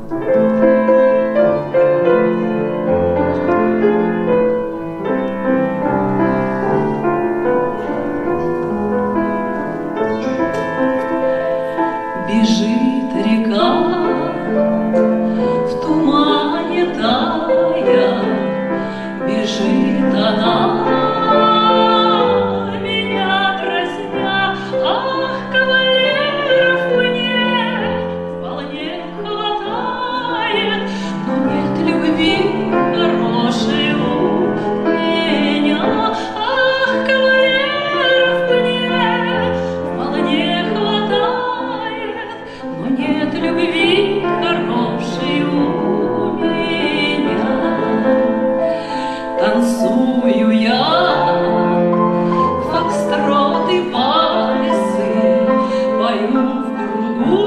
Бежит река, в тумане тая, бежит она, меня дразня. Ах, кавалеров мне вполне хватает, но нет любви хорошей у меня. Ах, кавалеров мне вполне хватает, но нет любви хорошей у меня. Танцую я фокстроты, вальсы, пою в кругу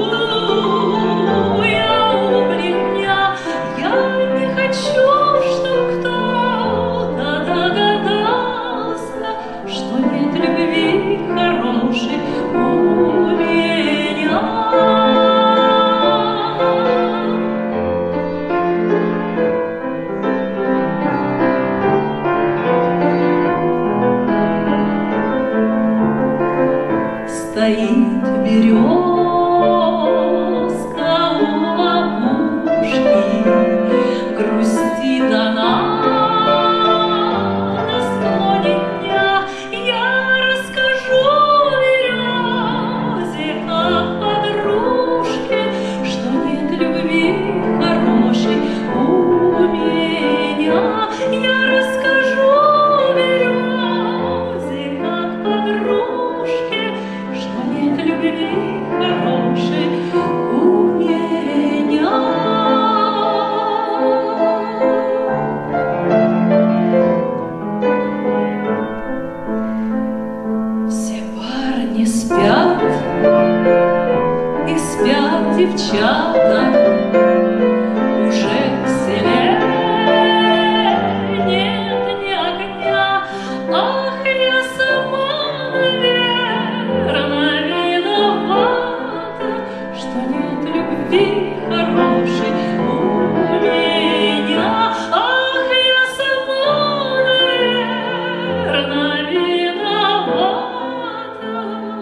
я у плетня. Я не хочу, чтоб кто-то догадался, что нет любви хорошей у меня. Стоит березка у ловушки, грустит она на склоне дня. Я расскажу березе, как подружке, что нет любви хорошей у меня. Я расскажу березе, как подружке, что нет любви хорошей у меня. Все парни спят, и спят девчата, уже в селе нет ни огня. Ах, я сама, наверно, виновата, что нет любви хорошей у меня. Ах, я сама, наверно, виновата,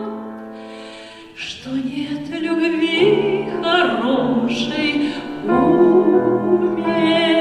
что нет любви хорошей у меня.